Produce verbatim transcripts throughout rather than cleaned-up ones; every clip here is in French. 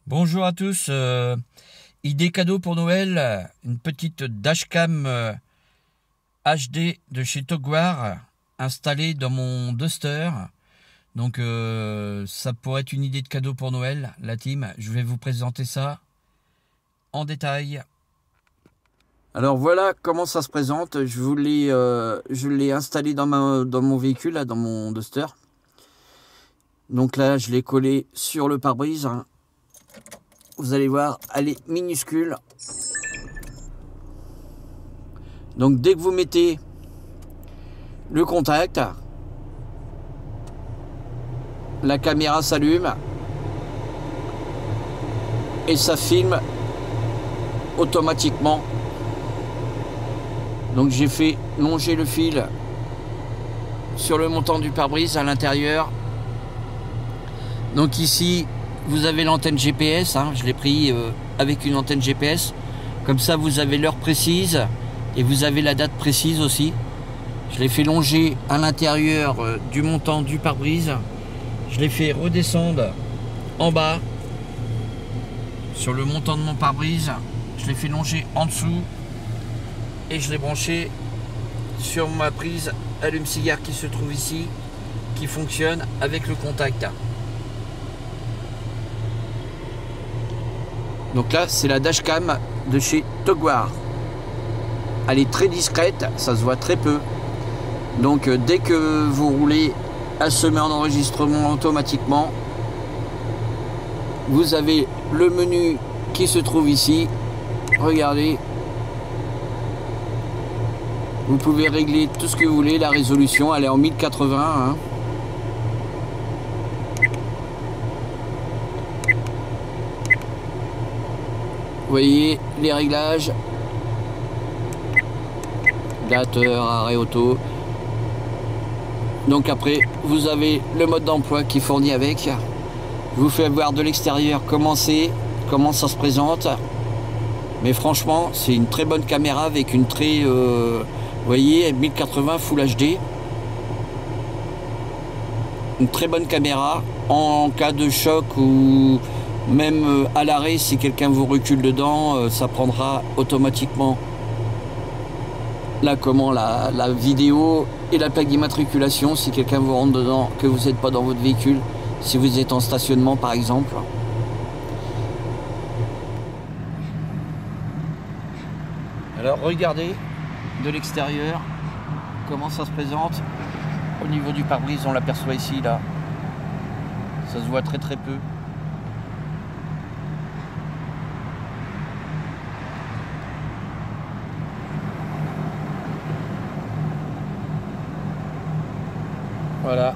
Bonjour à tous, euh, idée cadeau pour Noël, une petite dashcam euh, H D de chez Togwar installée dans mon Duster. Donc euh, ça pourrait être une idée de cadeau pour Noël, la team. Je vais vous présenter ça en détail. Alors voilà comment ça se présente. Je vous l'ai euh, je l'ai installé dans, ma, dans mon véhicule, là, dans mon Duster. Donc là, je l'ai collé sur le pare-brise. Vous allez voir, elle est minuscule. Donc dès que vous mettez le contact, la caméra s'allume et ça filme automatiquement. Donc j'ai fait longer le fil sur le montant du pare-brise à l'intérieur. Donc ici vous avez l'antenne G P S, hein, je l'ai pris euh, avec une antenne G P S. Comme ça vous avez l'heure précise et vous avez la date précise aussi. Je l'ai fait longer à l'intérieur euh, du montant du pare-brise. Je l'ai fait redescendre en bas sur le montant de mon pare-brise. Je l'ai fait longer en dessous et je l'ai branché sur ma prise allume-cigare qui se trouve ici, qui fonctionne avec le contact. Donc là, c'est la dashcam de chez Togwar. Elle est très discrète, ça se voit très peu. Donc euh, dès que vous roulez, elle se met en enregistrement automatiquement. Vous avez le menu qui se trouve ici. Regardez. Vous pouvez régler tout ce que vous voulez. La résolution, elle est en mille quatre-vingts. Hein. Vous voyez les réglages. Gratteur, arrêt auto. Donc après, vous avez le mode d'emploi qui est fourni avec. Je vous fais voir de l'extérieur comment c'est, comment ça se présente. Mais franchement, c'est une très bonne caméra avec une très, euh, vous voyez, mille quatre-vingts Full H D. Une très bonne caméra en cas de choc ou même à l'arrêt, si quelqu'un vous recule dedans, ça prendra automatiquement là comment la, la vidéo et la plaque d'immatriculation si quelqu'un vous rentre dedans, que vous n'êtes pas dans votre véhicule, si vous êtes en stationnement par exemple. Alors regardez de l'extérieur comment ça se présente. Au niveau du pare-brise, on l'aperçoit ici, là. Ça se voit très très peu. Voilà.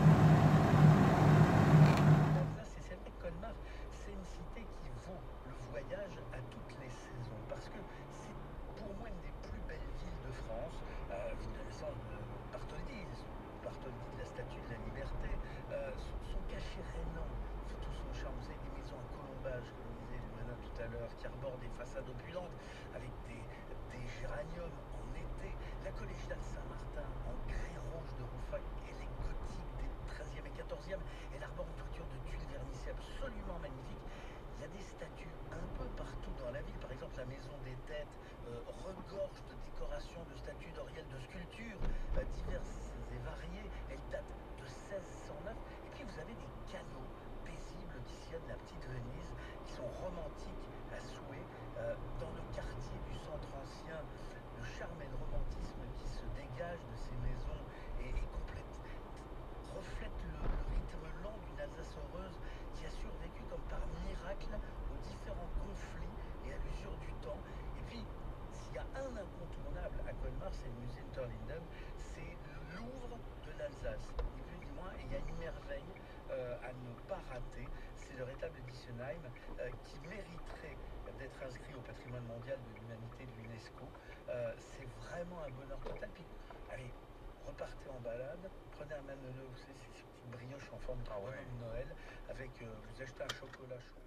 C'est vrai que Colmar, c'est une cité qui vaut le voyage à toutes les saisons parce que c'est pour moi une des plus belles villes de France. Euh, vous devez descendre de Bartholdi, Bartholdi de la Statue de la Liberté, euh, son, son cachet rhénan, tout son charme. Vous avez des maisons en colombage, comme disait Lumana tout à l'heure, qui arborent des façades opulentes avec des, des géraniums en été, la collégiale Saint-Martin en grès rouge de Rouffach et les gothiques des treizième et quatorzième et l'arbore en toiture de tuiles vernissées absolument magnifique. Il y a des statues un peu partout dans la ville, par exemple la maison des têtes euh, regorge de décorations, de statues d'Oriel, de sculptures euh, diverses et variées. Elles datent de seize cent neuf et puis vous avez des canaux paisibles qui sillonnent la petite Venise qui sont romantiques à souhait euh, dans le quartier du centre ancien. Le charme et le romantisme qui se dégagent de ces maisons et, et complète reflète le, le rythme lent d'une Alsace heureuse qui a survécu comme par miracle aux différents conflits et à l'usure du temps. Et puis, s'il y a un incontournable à Colmar, c'est le musée Unterlinden, c'est le Louvre de l'Alsace, ni plus ni moins, et il y a une merveille euh, à ne pas rater, c'est le rétable d'Isenheim euh, qui mériterait d'être inscrit au patrimoine mondial de l'humanité de l'UNESCO. Euh, c'est vraiment un bonheur total. Puis, allez, repartez en balade, prenez un maneleu, vous savez, ces petites brioches en forme de, ah ouais, de Noël, avec, euh, vous achetez un chocolat chaud.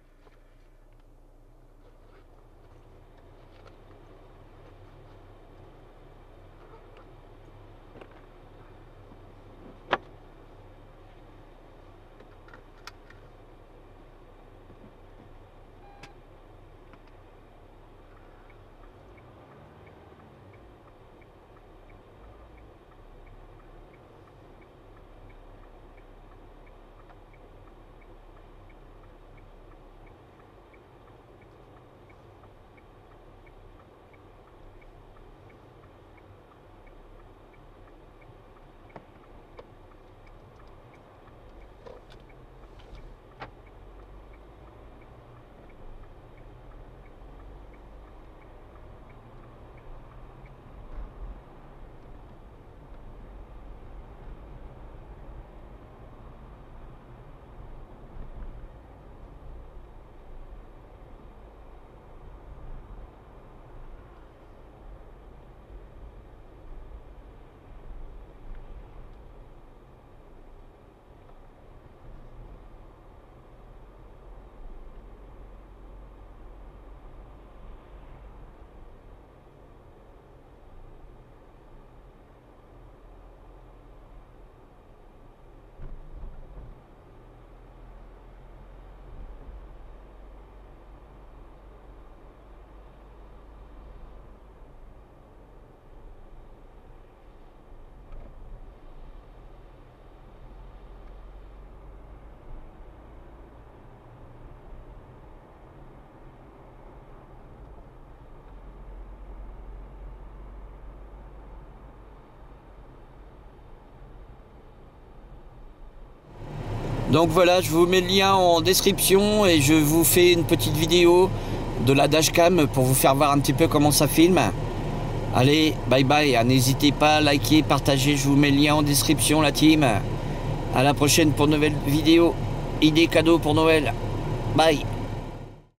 Donc voilà, je vous mets le lien en description et je vous fais une petite vidéo de la dashcam pour vous faire voir un petit peu comment ça filme. Allez, bye bye, n'hésitez pas à liker, partager, je vous mets le lien en description la team. À la prochaine pour une nouvelle vidéo, idées cadeaux pour Noël. Bye.